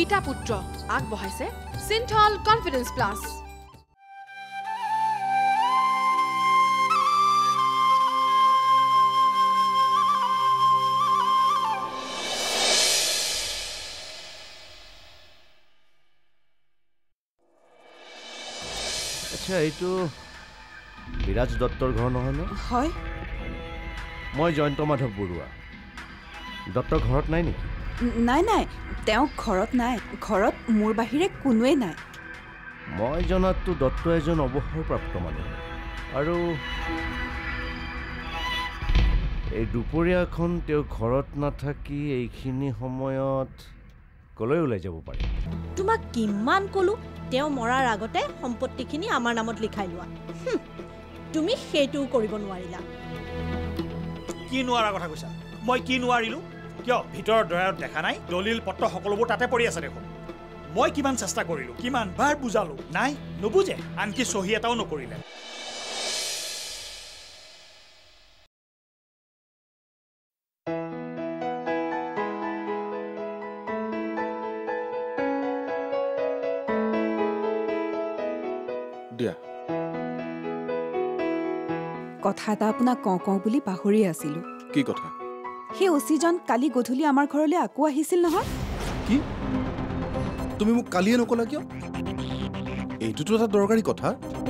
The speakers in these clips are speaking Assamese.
পিতা পুত্ৰ আগবঢ়াইছে সিন্থল কনফিডেন্স প্লাস। আচ্ছা, এইটো বিৰাজ দত্তৰ ঘৰ নহয় ন? হয়। মই জয়ন্ত মাধৱ বৰুৱা। দত্তৰ ঘৰত নাই নেকি? নাই নাই, তেওঁ ঘৰত নাই। ঘৰত মোৰ বাহিৰে কোনোৱে নাই। মই জনাততো দত্ত এজন অৱসৰপ্ৰাপ্ত মানুহ, আৰু এই দুপৰীয়াখন তেওঁ ঘৰত নাথাকি এইখিনি সময়ত কলৈ ওলাই যাব পাৰে? তোমাক কিমান ক'লো তেওঁ মৰাৰ আগতে সম্পত্তিখিনি আমাৰ নামত লিখাই লোৱা। তুমি সেইটোও কৰিব নোৱাৰিলা। কি নোৱাৰা কথা কৈছা? মই কি নোৱাৰিলো? কিয় ভিতৰৰ দৰাৰত দেখা নাই? দলিল পত্ৰ সকলোবোৰ তাতে পৰি আছে দেখোন। মই কিমান চেষ্টা কৰিলো, কিমান বাৰ বুজালো, নাই নুবুজে। আনকি চহী এটাও নকৰিলে। কথা এটা আপোনাক কওঁ বুলি পাহৰি আছিলো। কি কথা? সেই অচিজন কালি গধূলি আমাৰ ঘৰলৈ আকৌ আহিছিল নহয়। কি? তুমি মোক কালিয়ে নকলা কিয়? এইটোতো এটা দৰকাৰী কথা।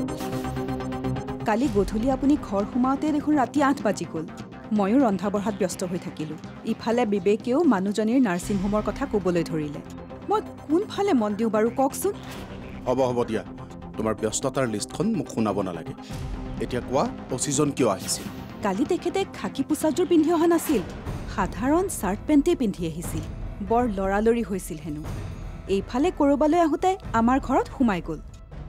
কালি গধূলি আপুনি ঘৰ সোমাওঁতে দেখোন ৰাতি 8 বাজি গ'ল। ময়ো ৰন্ধা বঢ়াত ব্যস্ত হৈ থাকিলোঁ। ইফালে বিবেকেও মানুহজনীৰ নাৰ্ছিং হোমৰ কথা ক'বলৈ ধৰিলে। মই কোনফালে মন দিওঁ বাৰু কওকচোন। হ'ব দিয়া, তোমাৰ ব্যস্ততাৰ লিষ্টখন মোক শুনাব নালাগে। এতিয়া কোৱা, অচিজন কিয় আহিছিল? কালি তেখেতে খাকী পোচাকযোৰ পিন্ধি অহা নাছিল, সাধাৰণ চাৰ্ট পেণ্টেই পিন্ধি আহিছিল। বৰ লৰালৰি হৈছিল হেনো। এইফালে ক'ৰবালৈ আহোঁতে আমাৰ ঘৰত সোমাই গ'ল।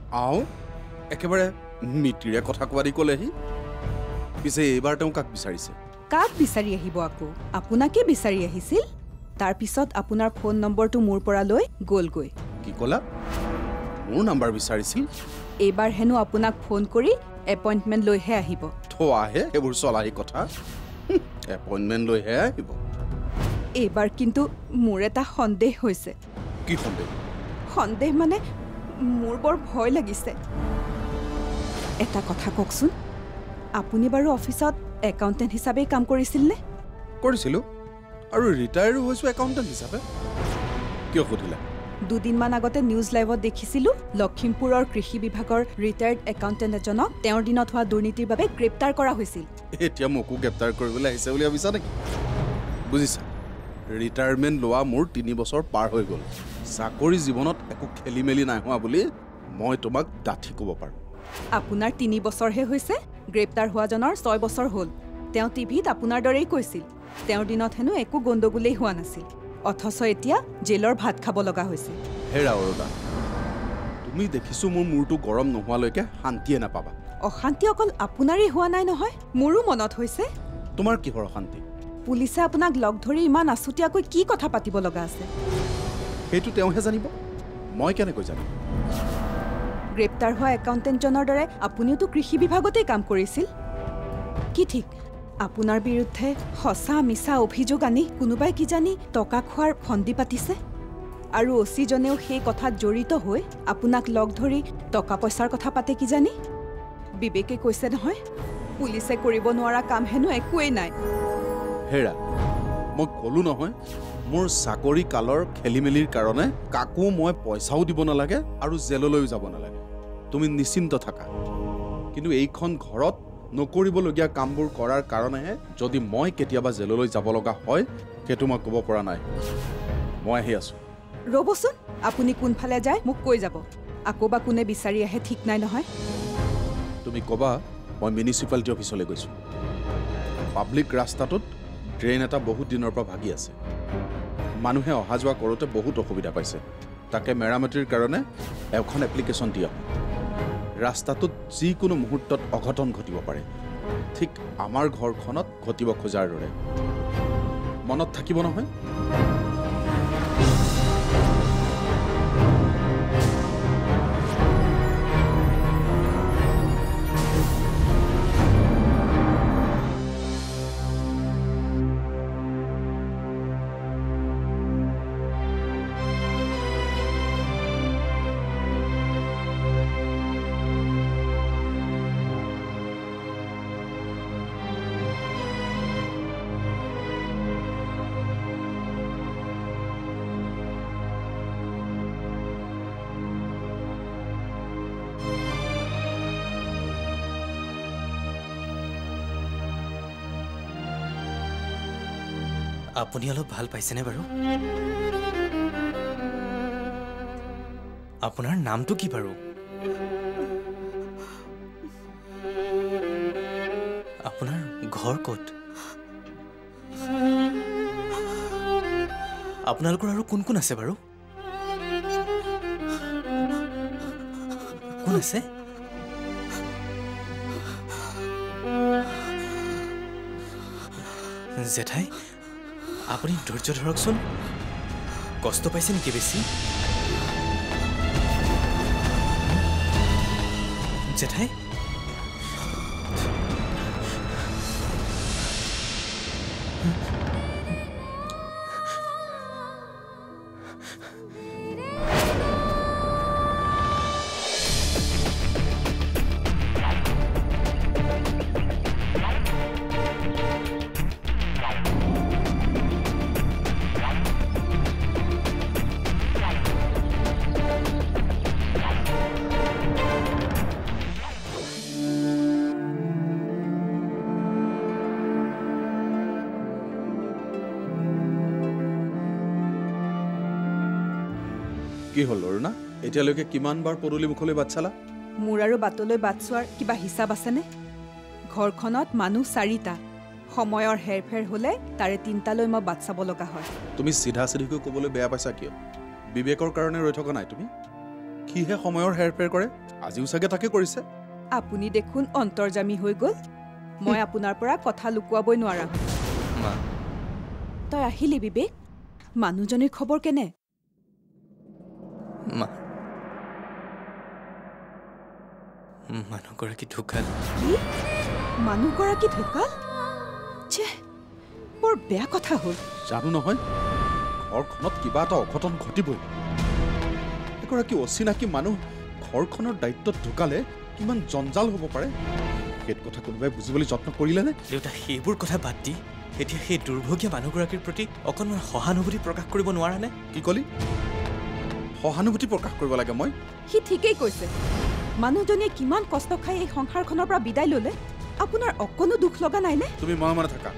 একেবাৰে মিতিৰে কথা কোৱা দি ক'লেহি। পিছে এইবাৰ তেওঁ কাক বিচাৰিছে? কাক বিচাৰি আহিব আকৌ? আপোনাকে বিচাৰি আহিছিল। তাৰপিছত আপোনাৰ ফোন নম্বৰটো মোৰ পৰা লৈ গ'লগৈ। কি ক'লা? মোৰ নাম্বাৰ বিচাৰিছিল? এইবাৰ হেনো আপোনাক ফোন কৰি এপইণ্টমেণ্ট লৈহে আহিব। থোৱাহে এইবোৰ চলাহী কথা। এপইণ্টমেণ্ট লৈহে আহিব। এইবাৰ কিন্তু মোৰ এটা সন্দেহ হৈছে। কি সন্দেহ? সন্দেহ মানে মোৰ বৰ ভয় লাগিছে। এটা কথা কওকচোন, আপুনি বাৰু অফিচত একাউণ্টেণ্ট হিচাপে কাম কৰিছিলনে? কৰিছিলোঁ, আৰু ৰিটায়াৰো হৈছোঁ একাউণ্টেণ্ট হিচাপে। কিয় সুধিলা? দুদিনমান আগতে নিউজ লাইভত দেখিছিলোঁ লখিমপুৰৰ কৃষি বিভাগৰ ৰিটায়াৰ্ড একাউণ্টেণ্ট এজনক তেওঁৰ দিনত হোৱা দুৰ্নীতিৰ বাবে গ্ৰেপ্তাৰ কৰা হৈছিল। এতিয়া মোকো গ্ৰেপ্তাৰ কৰিবলৈ আহিছে বুলি ভাবিছা নেকি? বুজিছা, ৰিটায়াৰমেণ্ট লোৱা মোৰ 3 বছৰ পাৰ হৈ গ'ল। চাকৰি জীৱনত একো খেলি মেলি নাই হোৱা বুলি মই তোমাক ডাঠি ক'ব পাৰোঁ। আপোনাৰ 3 বছৰহে হৈছে, গ্ৰেপ্তাৰ হোৱাজনৰ 6 বছৰ হ'ল। তেওঁ টিভিত আপোনাৰ দৰেই কৈছিল তেওঁৰ দিনত হেনো একো গণ্ডগোলেই হোৱা নাছিল, অথচ এতিয়া জেলৰ ভাত খাব লগা হৈছে। হেৰা অৰুণা, তুমি দেখিছোঁ মোৰ মূৰটো গৰম নোহোৱালৈকে শান্তিয়ে নাপাবা। অশান্তি অকল আপোনাৰেই হোৱা নাই নহয়, মোৰো মনত হৈছে। তোমাৰ কিহৰ অশান্তি? পুলিচে আপোনাক লগ ধৰি ইমান আছুতীয়াকৈ কি কথা পাতিব লগা আছে? সেইটো তেওঁহে জানিব, মই কেনেকৈ জানিম? গ্ৰেপ্তাৰ হোৱা একাউণ্টেণ্টজনৰ দৰে আপুনিওতো কৃষি বিভাগতেই কাম কৰিছিল। কি ঠিক আপোনাৰ বিৰুদ্ধে সঁচা মিছা অভিযোগ আনি কোনোবাই কি জানি টকা খোৱাৰ ফন্দি পাতিছে, আৰু অচিজনেও সেই কথাত জড়িত হৈ আপোনাক লগ ধৰি টকা পইচাৰ কথা পাতে কি জানি। বিবেকে কৈছে নহয়, পুলিচে কৰিব নোৱাৰা কাম হেনো একোৱেই নাই। হেৰা, মই ক'লো নহয়, মোৰ চাকৰি কালৰ খেলি মেলিৰ কাৰণে কাকো মই পইচাও দিব নালাগে আৰু জেললৈও যাব নালাগে। তুমি নিশ্চিন্ত থাকা। কিন্তু এইখন ঘৰত নকৰিবলগীয়া কামবোৰ কৰাৰ কাৰণেহে যদি মই কেতিয়াবা জেললৈ যাব লগা হয়, সেইটো মই ক'ব পৰা নাই। মই আহি আছোঁ। ৰ'বচোন, আপুনি কোনফালে যায় মোক কৈ যাব। আকৌ বা কোনে বিচাৰি আহে ঠিক নাই নহয়। তুমি ক'বা মই মিউনিচিপালিটি অফিচলৈ গৈছোঁ। পাব্লিক ৰাস্তাটোত ড্ৰেইন এটা বহুত দিনৰ পৰা ভাগি আছে। মানুহে অহা যোৱা কৰোঁতে বহুত অসুবিধা পাইছে। তাকে মেৰামতিৰ কাৰণে এখন এপ্লিকেশ্যন দিয়া। ৰাস্তাটোত যিকোনো মুহূৰ্তত অঘটন ঘটিব পাৰে, ঠিক আমাৰ ঘৰখনত ঘটিব খোজাৰ দৰে। মনত থাকিব নহয়? আপুনি অলপ ভাল পাইছেনে বাৰু? আপোনাৰ নামটো কি বাৰু? আপোনাৰ ঘৰ ক'ত? আপোনালোকৰ আৰু কোন কোন আছে বাৰু? কোন আছে? জেঠাই, আপুনি ধৈৰ্য ধৰকচোন। কষ্ট পাইছে নেকি বেছি? জেঠাই, কি হ'ল অৰুণা? এতিয়ালৈকে কিমানবাৰ পদূলি মুখলৈ বাট চালা? মোৰ আৰু বাটলৈ বাট চোৱাৰ কিবা হিচাপ আছেনে? ঘৰখনত মানুহ 4টা। সময়ৰ হেৰফেৰ হ'লে তাৰে 3টালৈ মই বাট চাব লগা হয়। তুমি চিধা চিধিকৈ ক'বলৈ বেয়া পাইছা কিয়? বিবেকৰ কাৰণে ৰৈ থকা নাই তুমি? কিহে সময়ৰ হেৰফেৰ কৰে? আজিও চাগে তাকে কৰিছে। আপুনি দেখোন অন্তৰ্জামী হৈ গ'ল। মই আপোনাৰ পৰা কথা লুকুৱাবই নোৱাৰা। মা, তই আহিলি বিবেক? মানুহজনীৰ খবৰ কেনে? মা, মানুহগৰাকী ঢুকাল। কি? মানুহগৰাকী ঢুকাল? ছে, বৰ বেয়া কথা হ'ল। জানো নহয়, ঘৰখনত কিবা এটা অঘটন ঘটিবই। এগৰাকী অচিনাকি মানুহ ঘৰখনৰ দায়িত্বত ঢুকালে কিমান জঞ্জাল হ'ব পাৰে, সেইটো কথা কোনোবাই বুজিবলৈ যত্ন কৰিলেনে? দেউতা, সেইবোৰ কথা বাদ দি এতিয়া সেই দুৰ্ভগীয়া মানুহগৰাকীৰ প্ৰতি অকণমান সহানুভূতি প্ৰকাশ কৰিব নোৱাৰানে? কি কলি? সহানুভূতি প্ৰকাশ কৰিব লাগে মই? সি ঠিকেই কৈছে। মানুহজনীয়ে কিমান কষ্ট খাই এই সংসাৰখনৰ পৰা বিদায় ল'লে। আপোনাৰ অকণো দুখ লগা নাইনে? তুমি মনে থাকা।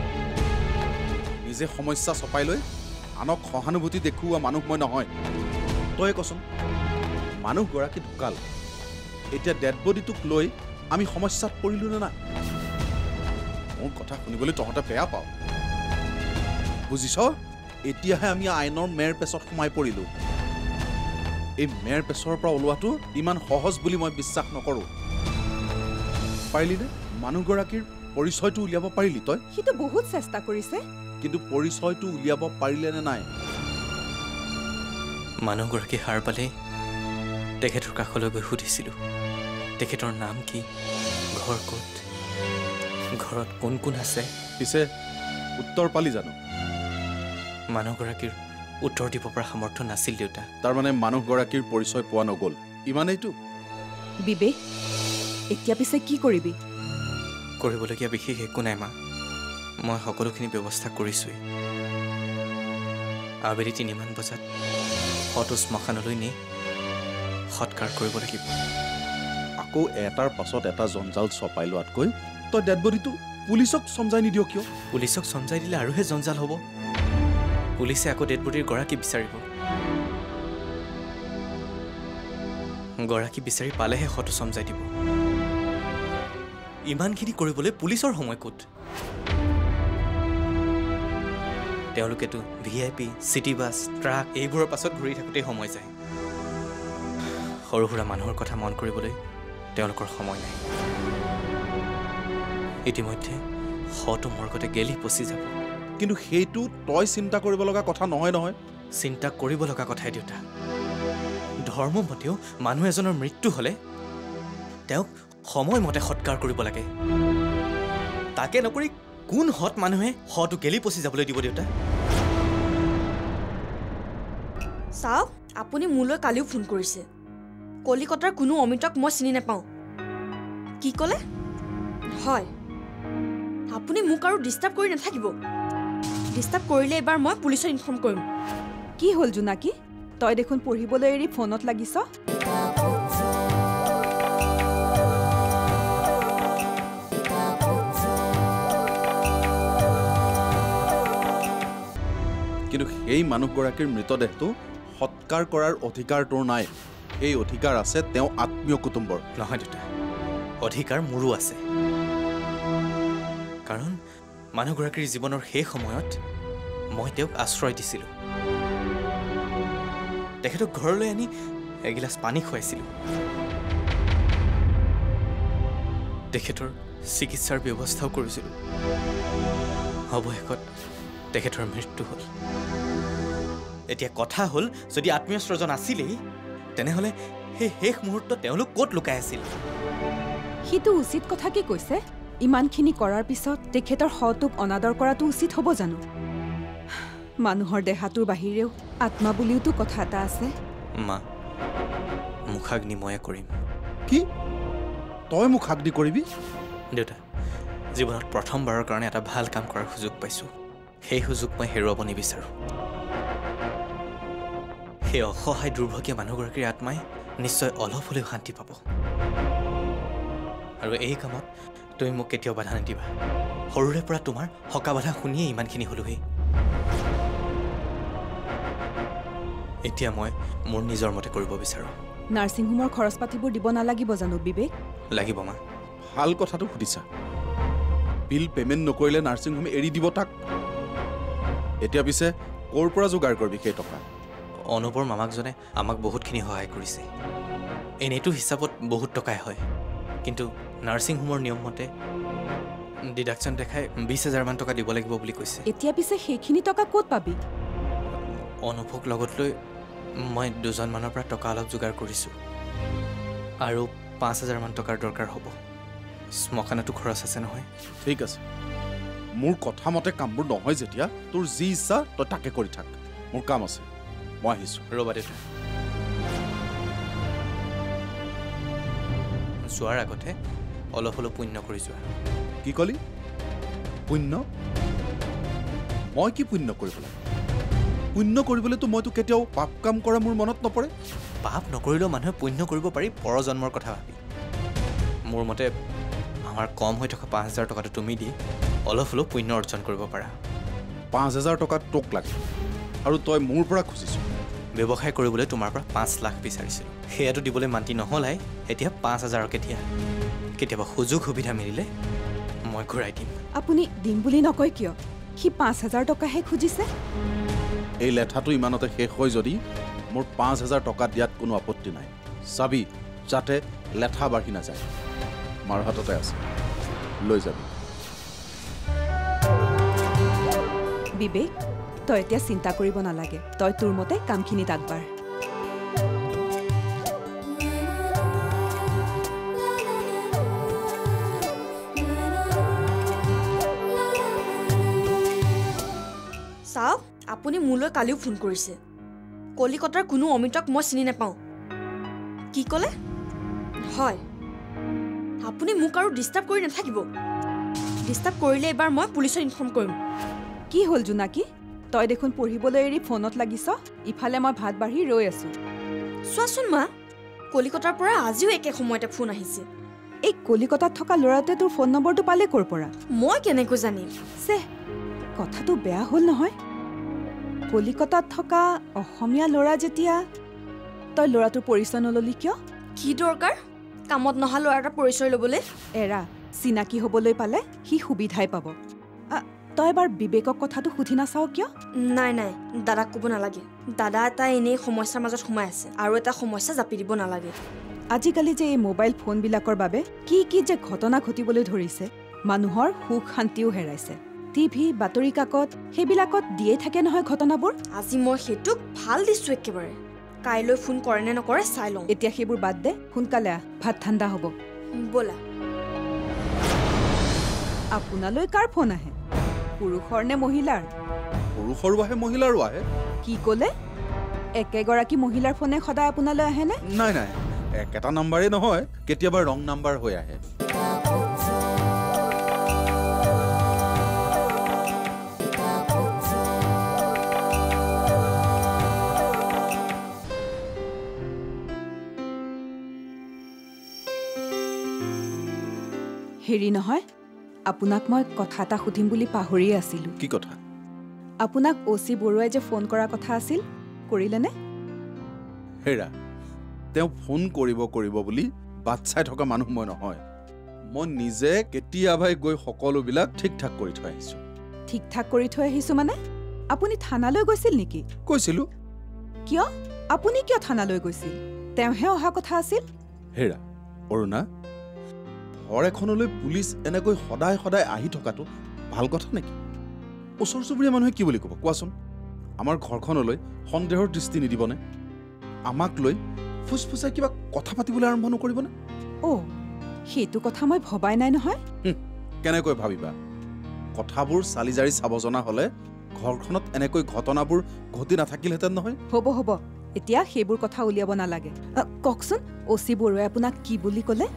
নিজে সমস্যা চপাই লৈ আনক সহানুভূতি দেখুওৱা মানুহ মই নহয়। তই কচোন, মানুহগৰাকী ঢুকাল, এতিয়া ডেড বডিটোক লৈ আমি সমস্যাত পৰিলো নে নাই? মোৰ কথা শুনিবলৈ তহঁতে বেয়া পাওঁ, বুজিছ? এতিয়াহে আমি আইনৰ মেৰ পেচত সোমাই পৰিলো। এই মেৰ পেচৰ পৰা ওলোৱাটো ইমান সহজ বুলি মই বিশ্বাস নকৰোঁ। পাৰিলিনে? মানুহগৰাকীৰ পৰিচয়টো উলিয়াব পাৰিলি তই? সিটো বহুত চেষ্টা কৰিছে, কিন্তু পৰিচয়টো উলিয়াব পাৰিলে নে নাই? মানুহগৰাকী সাৰ পালে তেখেতৰ কাষলৈ গৈ সুধিছিলোঁ, তেখেতৰ নাম কি, ঘৰ ক'ত, ঘৰত কোন কোন আছে। পিছে উত্তৰ পালি জানো? মানুহগৰাকীৰ উত্তৰ দিব পৰা সামৰ্থ্য নাছিল দেউতা। তাৰমানে মানুহগৰাকীৰ পৰিচয় পোৱা নগ'ল, ইমানেইটো? বিবেক, এতিয়া পিছে কি কৰিবি? কৰিবলগীয়া বিশেষ একো নাই মা, মই সকলোখিনি ব্যৱস্থা কৰিছোঁৱেই। আবেলি 3মান বজাত শটো শ্মশানলৈ নি সৎকাৰ কৰিব লাগিব। আকৌ এটাৰ পাছত এটা জঞ্জাল চপাই লোৱাতকৈ তই ডেড বডিটো পুলিচক চমজাই নিদিয় কিয়? পুলিচক চমজাই দিলে আৰুহে জঞ্জাল হ'ব। পুলিচে আকৌ ডেড বডিৰ গৰাকী বিচাৰিব। গৰাকী বিচাৰি পালেহে শটো চমজাই দিব। ইমানখিনি কৰিবলৈ পুলিচৰ সময় ক'ত? তেওঁলোকেতো VIP, চিটি বাছ, ট্ৰাক এইবোৰৰ পাছত ঘূৰি থাকোঁতেই সময় যায়। সৰু সুৰা মানুহৰ কথা মন কৰিবলৈ তেওঁলোকৰ সময় নাই। ইতিমধ্যে শটো মৰ্গতে গেলি পচি যাব। কিন্তু সেইটো তই চিন্তা কৰিব লগা কথা নহয় নহয়। চিন্তা কৰিব লগা কথাই দেউতা। ধৰ্মমতেও মানুহ এজনৰ মৃত্যু হ'লে তেওঁক সময়মতে সৎকাৰ কৰিব লাগে। তাকে নকৰি কোন সৎ মানুহে শটো গেলি পচি যাবলৈ দিব দেউতা? চাওক, আপুনি মোলৈ কালিও ফোন কৰিছে। কলিকতাৰ কোনো অমিতক মই চিনি নাপাওঁ। কি ক'লে? হয়, আপুনি মোক আৰু ডিষ্টাৰ্ব কৰি নাথাকিব। ডিষ্টাৰ্ব কৰিলে এবাৰ মই পুলিচত ইনফৰ্ম কৰিম। কি হ'ল জোনাকী? তই দেখোন পঢ়িবলৈ এৰি ফোনত লাগিছ। এই মানুহগৰাকীৰ মৃতদেহটো সৎকাৰ কৰাৰ অধিকাৰ তোৰ নাই এই অধিকাৰ আছে তেওঁ আত্মীয় কুটুম্বৰ নহয় দেউতা অধিকাৰ মোৰো আছে কাৰণ মানুহগৰাকীৰ জীৱনৰ শেষ সময়ত মই তেওঁক আশ্ৰয় দিছিলোঁ তেখেতক ঘৰলৈ আনি এগিলাচ পানী খুৱাইছিলোঁ তেখেতৰ চিকিৎসাৰ ব্যৱস্থাও কৰিছিলোঁ অৱশেষত তেখেতৰ মৃত্যু হ'ল এতিয়া কথা হ'ল যদি আত্মীয় স্বজন আছিলেই তেনেহ'লে সেই শেষ মুহূৰ্তত তেওঁলোক ক'ত লুকাই আছিল সিটো উচিত কথা কি কৈছে ইমানখিনি কৰাৰ পিছত তেখেতৰ শটোক অনাদৰ কৰাটো উচিত হ'ব জানো মানুহৰ দেহাটোৰ বাহিৰেও আত্মা বুলিওতো কথা এটা আছে মা মুখাগ্নি ময়ে কৰিম কি তই মুখাগ্নি কৰিবি দেউতা জীৱনত প্ৰথমবাৰৰ কাৰণে এটা ভাল কাম কৰাৰ সুযোগ পাইছোঁ সেই সুযোগ মই হেৰুৱাব নিবিচাৰোঁ সেই অসহায় দুৰ্ভগীয়া মানুহগৰাকীৰ আত্মাই নিশ্চয় অলপ হ'লেও শান্তি পাব আৰু এই কামত তুমি মোক কেতিয়াও বাধা নিদিবা সৰুৰে পৰা তোমাৰ হকা বাধা শুনিয়ে ইমানখিনি হ'লোহি এতিয়া মই মোৰ নিজৰ মতে কৰিব বিচাৰোঁ নাৰ্ছিং হোমৰ খৰচ পাতিবোৰ দিব নালাগিব জানো বিবেক লাগিব মা ভাল কথাটো সুধিছা বিল পে'মেণ্ট নকৰিলে নাৰ্ছিং হোম এৰি দিব তাক এতিয়া পিছে ক'ৰ পৰা যোগাৰ কৰিবি সেই টকা অনুপৰ মামাকজনে আমাক বহুতখিনি সহায় কৰিছে এনেইটো হিচাপত বহুত টকাই হয় কিন্তু নাৰ্ছিং হোমৰ নিয়ম মতে ডিডাকশ্যন দেখাই 20,000 মান টকা দিব লাগিব বুলি কৈছে এতিয়া পিছে সেইখিনি টকা ক'ত পাবি অনুপক লগত লৈ মই দুজনমানৰ পৰা টকা অলপ যোগাৰ কৰিছোঁ আৰু 5,000 মান টকাৰ দৰকাৰ হ'ব শ্মশানতো খৰচ আছে নহয় ঠিক আছে মোৰ কথা মতে কামবোৰ নহয় যেতিয়া তোৰ যি ইচ্ছা তই তাকে কৰি থাক মোৰ কাম আছে মই আহিছোঁ ৰ'বা দেউতা যোৱাৰ আগতে অলপ হ'লেও পুণ্য কৰি যোৱা কি ক'লি পুণ্য মই কি পুণ্য কৰিব লাগে পুণ্য কৰিবলৈতো মইতো কেতিয়াও পাপ কাম কৰা মোৰ মনত নপৰে পাপ নকৰিলেও মানুহে পুণ্য কৰিব পাৰি পৰজন্মৰ কথা ভাবি মোৰ মতে আমাৰ কম হৈ থকা 5,000 টকাটো তুমি দি অলপ হ'লেও পুণ্য অৰ্জন কৰিব পাৰা 5,000 টকা তোক লাগে আৰু তই মোৰ পৰা খুজিছ ব্যৱসায় কৰিবলৈ তোমাৰ পৰা 5 লাখ বিচাৰিছিলোঁ সেয়াটো দিবলৈ মান্তি নহ'লাই এতিয়া 5,000কে দিয়া কেতিয়াবা সুযোগ সুবিধা মিলিলে মই ঘূৰাই দিম আপুনি দিম বুলি নকয় কিয় সি 5,000 টকাহে খুজিছে এই লেঠাটো ইমানতে শেষ হয় যদি মোৰ 5,000 টকা দিয়াত কোনো আপত্তি নাই চাবি যাতে লেঠা বাঢ়ি নাযায় মাৰ হাততে আছে লৈ যাবি বিবেক তই এতিয়া চিন্তা কৰিব নালাগে তই তোৰ মতে কামখিনিত আগবাঢ় চাওক আপুনি মোলৈ কালিও ফোন কৰিছে কলিকতাৰ কোনো অমিতক মই চিনি নাপাওঁ কি ক'লে হয় আপুনি মোক আৰু ডিষ্টাৰ্ব কৰি নাথাকিব ডিষ্টাৰ্ব কৰিলে এবাৰ মই পুলিচত ইনফৰ্ম কৰিম কি হ'ল জোনাকী তই দেখোন পঢ়িবলৈ এৰি ফোনত লাগিছ ইফালে মই ভাত বাঢ়ি ৰৈ আছো চোৱাচোন মা কলিকতাৰ পৰা আজিও একে সময়তে ফোন আহিছে এই কলিকতাত থকা ল'ৰাটোৱে তোৰ ফোন নম্বৰটো পালে ক'ৰ পৰা মই কেনেকৈ জানিম চে কথাটো বেয়া হ'ল নহয় কলিকতাত থকা অসমীয়া ল'ৰা যেতিয়া তই ল'ৰাটোৰ পৰিচয় নললি কিয় কি দৰকাৰ কামত নহা ল'ৰা এটা পৰিচয় ল'বলৈ এৰা চিনাকি হ'বলৈ পালে সি সুবিধাই পাব তই এবাৰ বিবেকক কথাটো সুধি নাচাও কিয় নাই নাই দাদাক ক'ব নালাগে দাদা এটা এনেই সমস্যাৰ মাজত সোমাই আছে আৰু এটা সমস্যা জাপি দিব নালাগে আজিকালি যে এই মোবাইল ফোনবিলাকৰ বাবে কি কি যে ঘটনা ঘটিবলৈ ধৰিছে মানুহৰ সুখ শান্তিও হেৰাইছে টিভি বাতৰি কাকত সেইবিলাকত দিয়ে থাকে নহয় ঘটনাবোৰ আজি মই সেইটোক ভাল দিছোঁ একেবাৰে কাইলৈ ফোন কৰে নে নকৰে চাই লওঁ এতিয়া সেইবোৰ বাদ দে সোনকালে আহ ভাত ঠাণ্ডা হ'ব ব'লা আপোনালৈ কাৰ ফোন আহে পুৰুষৰ নে মহিলাৰ পুৰুষৰো আহে মহিলাৰো আহে কি ক'লে একেগৰাকী মহিলাৰ ফোনে সদায় আপোনালৈ আহেনে নাই নাই একেটা নাম্বাৰেই নহয় কেতিয়াবা ৰং নাম্বাৰ হৈ আহে হেৰি নহয় আপোনাক মই কথা এটা সুধিম বুলি পাহৰিয়ে আছিলোঁ কি কথা আপোনাক অ'চি বৰুৱাই যে ফোন কৰাৰ কথা আছিল কৰিলেনে হেৰা তেওঁ ফোন কৰিব বুলি বাট চাই থকা মানুহ মই নহয় মই নিজে কেতিয়াবাই গৈ সকলোবিলাক ঠিক ঠাক কৰি থৈ আহিছোঁ ঠিক ঠাক কৰি থৈ আহিছো মানে আপুনি থানালৈ গৈছিল নেকি কৈছিলোঁ কিয় আপুনি কিয় থানালৈ গৈছিল তেওঁহে অহা কথা আছিল হেৰা অৰুণা ঘৰ এখনলৈ পুলিচ এনেকৈ সদায় সদায় আহি থকাটো ভাল কথা নেকি ওচৰ চুবুৰীয়া মানুহে কি বুলি ক'ব কোৱাচোন আমাৰ ঘৰখনলৈ সন্দেহৰ দৃষ্টি নিদিবনে আমাক লৈ ফুচফুচাই কিবা কথা পাতিবলৈ আৰম্ভ নকৰিবনে অ' সেইটো কথা মই ভবাই নাই নহয় কেনেকৈ ভাবিবা কথাবোৰ চালি জাৰি চাব জনা হ'লে ঘৰখনত এনেকৈ ঘটনাবোৰ ঘটি নাথাকিলহেঁতেন নহয় হ'ব এতিয়া সেইবোৰ কথা উলিয়াব নালাগে কওকচোন অ'চি বৰুৱাই আপোনাক কি বুলি ক'লে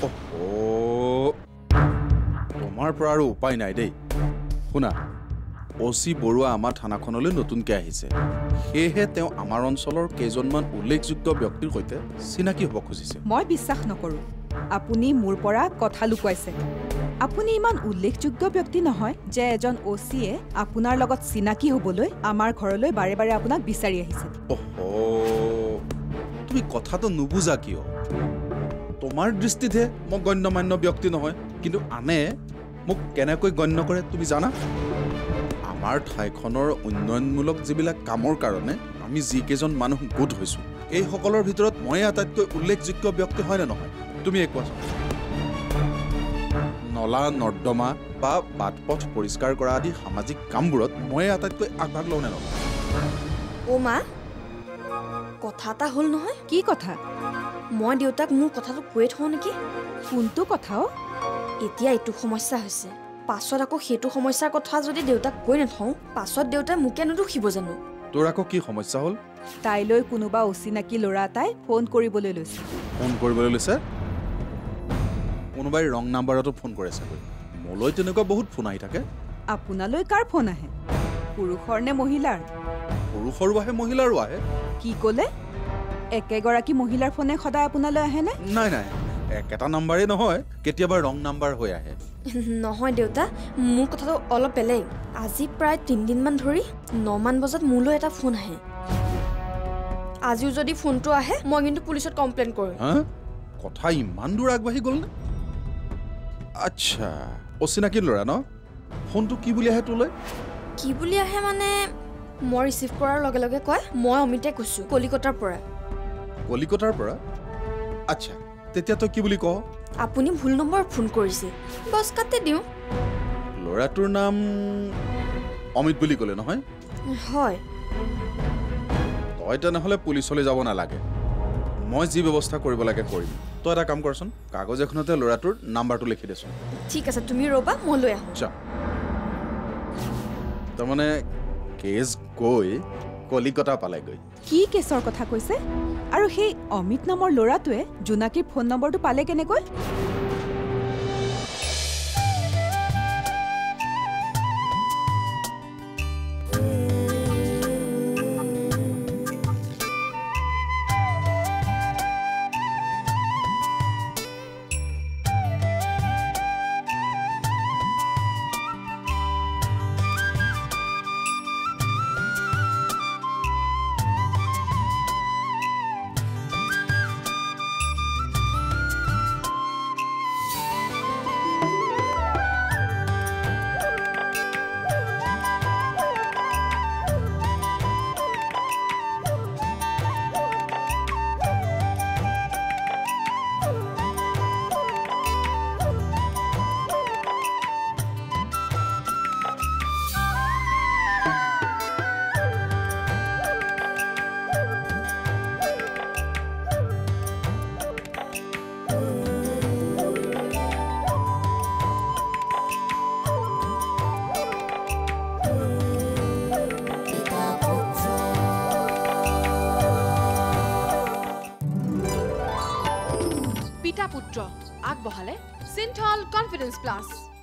তোমাৰ পৰা আৰু উপায় নাই দেই শুনা অ'চি বৰুৱা আমাৰ থানাখনলৈ নতুনকৈ আহিছে সেয়েহে তেওঁ আমাৰ অঞ্চলৰ কেইজনমান উল্লেখযোগ্য ব্যক্তিৰ সৈতে চিনাকি হ'ব খুজিছে মই বিশ্বাস নকৰোঁ আপুনি মোৰ পৰা কথা লুকুৱাইছে আপুনি ইমান উল্লেখযোগ্য ব্যক্তি নহয় যে এজন অ'চিয়ে আপোনাৰ লগত চিনাকি হ'বলৈ আমাৰ ঘৰলৈ বাৰে বাৰে আপোনাক বিচাৰি আহিছে তুমি কথাটো নুবুজা কিয় তোমাৰ দৃষ্টিতহে মই গণ্যমান্য ব্যক্তি নহয় কিন্তু আনে মোক কেনেকৈ গণ্য কৰে তুমি জানা আমাৰ ঠাইখনৰ উন্নয়নমূলক যিবিলাক কামৰ কাৰণে আমি যিকেইজন মানুহ গোট হৈছোঁ এইসকলৰ ভিতৰত মই আটাইতকৈ উল্লেখযোগ্য ব্যক্তি হয়নে নহয় তুমি কোৱাচোন নলা নৰ্দমা বা বাট পথ পৰিষ্কাৰ কৰা আদি সামাজিক কামবোৰত মই আটাইতকৈ আগভাগ লওঁ নে নহয় অ' মা কথা এটা হ'ল নহয় কি কথা মই দেউতাক মোৰ কথাটো কৈ থওঁ নেকি কোনটো কথা এতিয়া এইটো সমস্যা হৈছে পাছত আকৌ সেইটো সমস্যাৰ কথা যদি দেউতাক কৈ নথওঁ পাছত দেউতাই মোকে নুদুখিব জানো তোৰ আকৌ কি সমস্যা হ'ল তাইলৈ কোনোবা অচিনাকি ল'ৰা এটাই ফোন কৰিবলৈ লৈছে কোনোবাই ৰং নাম্বাৰতো ফোন কৰে চাগৈ মোলৈ তেনেকুৱা বহুত ফোন আহি থাকে আপোনালৈ কাৰ ফোন আহে পুৰুষৰ নে মহিলাৰ পুৰুষৰো আহে মহিলাৰো আহে কি ক'লে একেগৰাকী মহিলাৰ ফোনে সদায় আপোনালৈ আহেনে নাই একেটা নাম্বাৰেই নহয় কেতিয়াবা ৰং নাম্বাৰ হৈ আহে নহয় দেউতা মোৰ কথাটো অলপ বেলেগ আজি প্ৰায় 3 দিনমান ধৰি 9 মান বজাত মোলৈ এটা ফোন আহে আজিও যদি ফোনটো আহে মই কিন্তু পুলিচত কমপ্লেইন কৰিম কথা ইমান দূৰ আগবাঢ়ি গ'ল নে আচ্ছা অচিনাকি ল'ৰা ন ফোনটো কি বুলি আহে তোলৈ কি বুলি আহে মানে মই ৰিচিভ কৰাৰ লগে লগে কয় মই অমিতে কৈছোঁ কলিকতাৰ পৰা আচ্ছা তেতিয়া তই কি বুলি কওঁ আপুনি ভুল নম্বৰত ফোন কৰিছে বছ কাটি দিওঁ ল'ৰাটোৰ নাম অমিত বুলি ক'লে নহয় হয় তই তেনেহ'লে পুলিচলৈ যাব নালাগে মই যি ব্যৱস্থা কৰিব লাগে কৰিম তই এটা কাম কৰচোন কাগজ এখনতে ল'ৰাটোৰ নাম্বাৰটো লিখি দেচোন ঠিক আছে তুমি ৰ'বা মই লৈ আহোঁ তাৰমানে কেছ গৈ কলিকতা পালেগৈ কি কেছৰ কথা কৈছে আৰু সেই অমিত নামৰ ল'ৰাটোৱে জোনাকীৰ ফোন নম্বৰটো পালে কেনেকৈ পিতা পুত্ৰ আগবঢ়ালে সিন্থল কনফিডেন্স প্লাছ